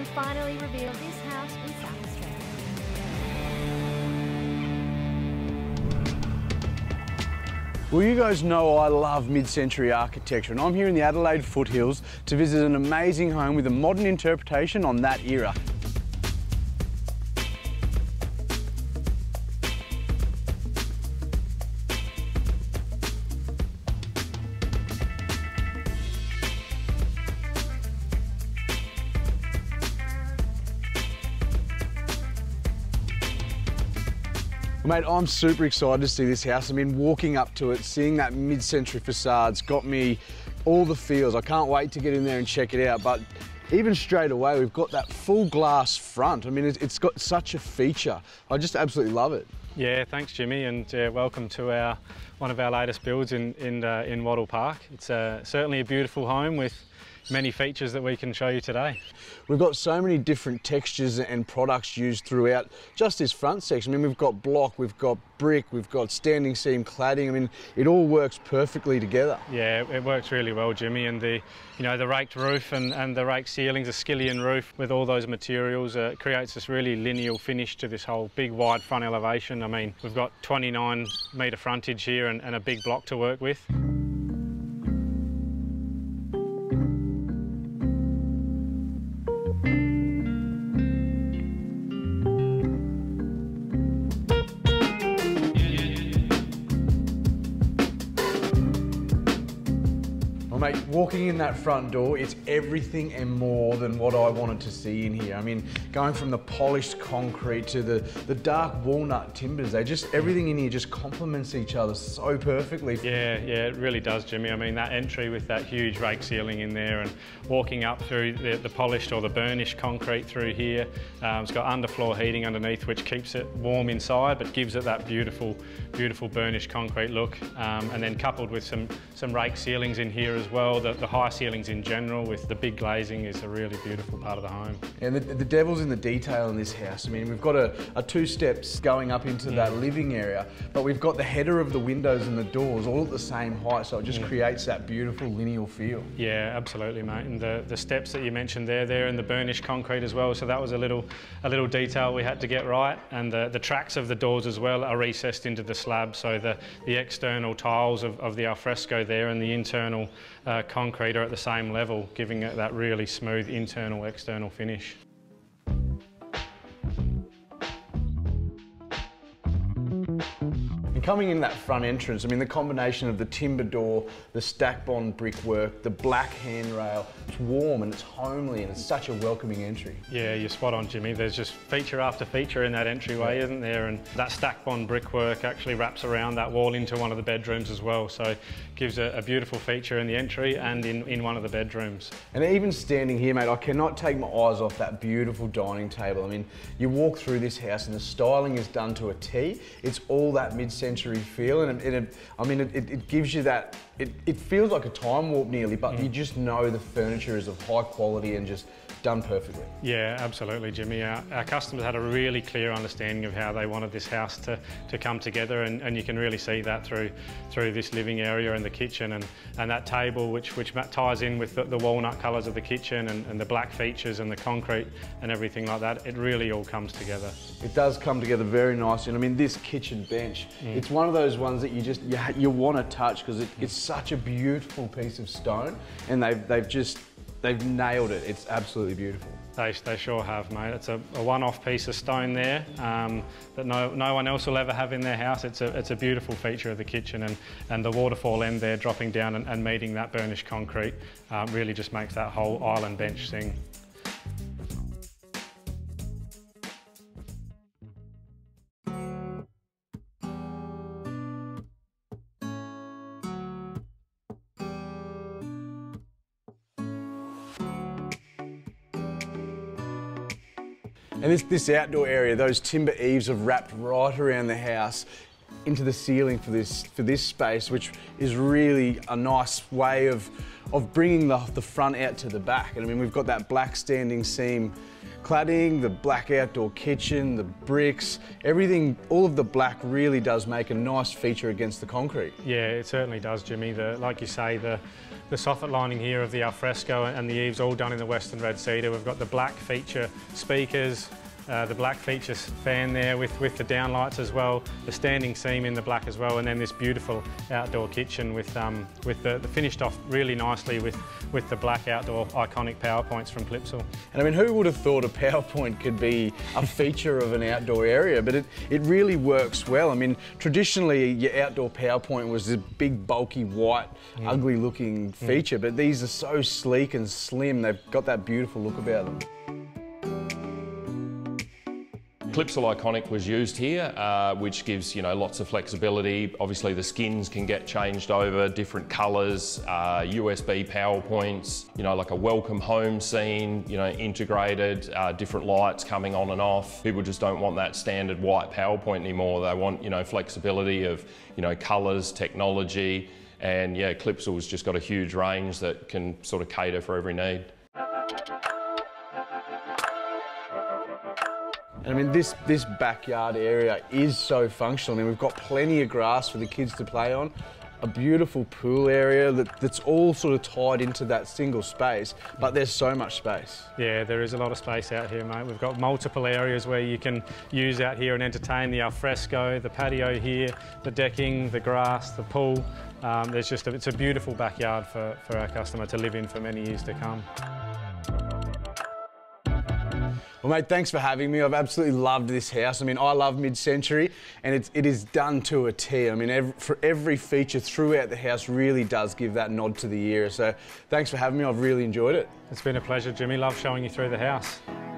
we finally reveal this house in South Australia. Well, you guys know I love mid-century architecture, and I'm here in the Adelaide foothills to visit an amazing home with a modern interpretation on that era. Well, mate, I'm super excited to see this house. I mean, walking up to it, seeing that mid-century facade's got me all the feels. I can't wait to get in there and check it out. But even straight away, we've got that full glass front. I mean, it's got such a feature. I just absolutely love it. Yeah, thanks, Jimmy, and welcome to one of our latest builds in Wattle Park. It's certainly a beautiful home with many features that we can show you today. We've got so many different textures and products used throughout just this front section. I mean, we've got block, we've got brick, we've got standing seam cladding. I mean, it all works perfectly together. Yeah, it works really well, Jimmy, and the raked roof and the raked ceilings, a skillion roof with all those materials creates this really lineal finish to this whole big wide front elevation. I mean, we've got 29 metre frontage here and a big block to work with. Mate, walking in that front door, it's everything and more than what I wanted to see in here. I mean, going from the polished concrete to the dark walnut timbers, everything in here just complements each other so perfectly. Yeah, it really does, Jimmy. I mean, that entry with that huge rake ceiling in there and walking up through the polished or the burnished concrete through here. It's got underfloor heating underneath, which keeps it warm inside, but gives it that beautiful burnished concrete look. And then coupled with some rake ceilings in here as well. The high ceilings in general with the big glazing is a really beautiful part of the home. And the devil's in the detail in this house. I mean, we've got a 2 steps going up into that living area, but we've got the header of the windows and the doors all at the same height, so it just creates that beautiful lineal feel. Yeah, absolutely, mate. And the steps that you mentioned there in the burnished concrete as well, so that was a little detail we had to get right. And the tracks of the doors as well are recessed into the slab, so the external tiles of the alfresco there and the internal concrete are at the same level, giving it that really smooth internal-external finish. Coming in that front entrance, I mean, the combination of the timber door, the stack bond brickwork, the black handrail, it's warm and it's homely and it's such a welcoming entry. Yeah, you're spot on, Jimmy. There's just feature after feature in that entryway, isn't there? And that stack bond brickwork actually wraps around that wall into one of the bedrooms as well, so gives a beautiful feature in the entry and in one of the bedrooms. And even standing here, mate, I cannot take my eyes off that beautiful dining table. I mean, you walk through this house and the styling is done to a T. It's all that mid-century feel, and it gives you that, it feels like a time warp nearly, but you just know the furniture is of high quality and just done perfectly. Yeah, absolutely, Jimmy. Our customers had a really clear understanding of how they wanted this house to come together, and you can really see that through this living area and the kitchen and that table, which ties in with the walnut colours of the kitchen and the black features and the concrete and everything like that. It really all comes together. It does come together very nicely, and I mean, this kitchen bench, it's one of those ones that you want to touch because it's such a beautiful piece of stone, and they've nailed it. It's absolutely beautiful. They sure have, mate. It's a one-off piece of stone there that no one else will ever have in their house. It's a beautiful feature of the kitchen, and the waterfall end there dropping down and meeting that burnished concrete really just makes that whole island bench sing. And this outdoor area, those timber eaves have wrapped right around the house. into the ceiling for this space, which is really a nice way of bringing the front out to the back. And I mean, we've got that black standing seam cladding, the black outdoor kitchen, the bricks, everything, all of the black really does make a nice feature against the concrete. Yeah, it certainly does, Jimmy. Like you say, the soffit lining here of the alfresco and the eaves all done in the Western red cedar. We've got the black feature speakers, the black feature fan there with the downlights as well, the standing seam in the black as well, and then this beautiful outdoor kitchen with the finished off really nicely with the black outdoor iconic power points from Clipsal. And I mean, who would have thought a power point could be a feature of an outdoor area? But it really works well. I mean, traditionally your outdoor power point was this big, bulky, white, ugly looking feature, but these are so sleek and slim. They've got that beautiful look about them. Clipsal Iconic was used here, which gives lots of flexibility. Obviously the skins can get changed over, different colours, USB power points, like a welcome home scene, integrated, different lights coming on and off. People just don't want that standard white power point anymore. They want flexibility of colours, technology, and yeah, Clipsal's just got a huge range that can sort of cater for every need. And I mean, this backyard area is so functional. I mean, we've got plenty of grass for the kids to play on, a beautiful pool area that's all sort of tied into that single space, but there's so much space. Yeah, there is a lot of space out here, mate. We've got multiple areas where you can use out here and entertain: the alfresco, the patio here, the decking, the grass, the pool. It's a beautiful backyard for our customer to live in for many years to come. Well, mate, thanks for having me. I've absolutely loved this house. I mean, I love mid-century, and it is done to a T. I mean, for every feature throughout the house really does give that nod to the era. So thanks for having me. I've really enjoyed it. It's been a pleasure, Jimmy. Love showing you through the house.